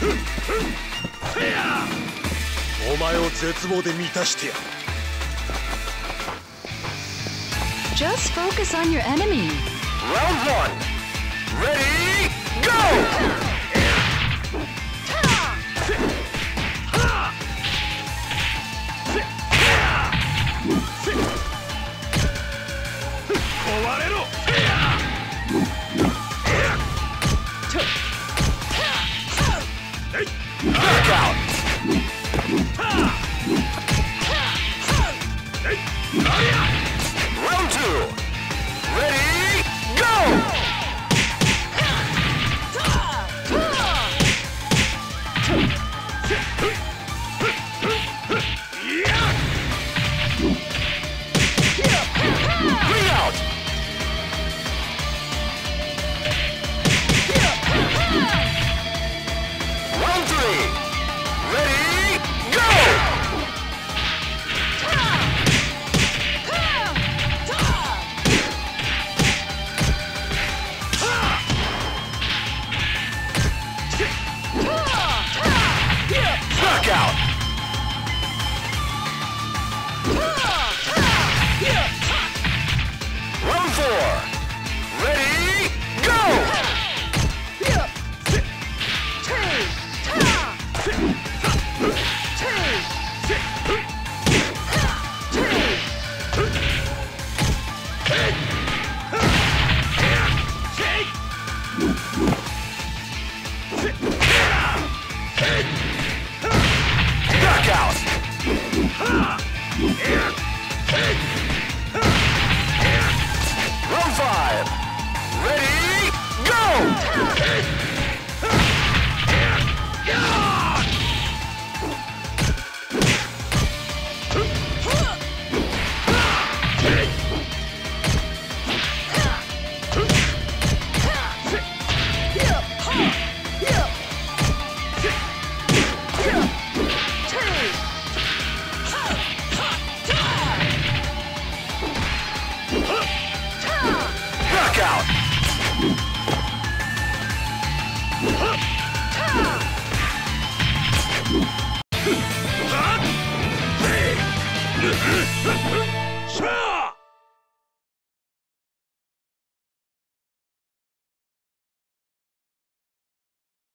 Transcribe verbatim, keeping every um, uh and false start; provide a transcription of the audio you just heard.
お前を絶望で満たしてやる。 Just focus on your enemy. Round one. Ready, go! Knockout! Round two. Ready, go! Three out! Round three. Ready, go! Knockout! Round four. Ready, go! Knockout! Round five. Ready, go! Knockout!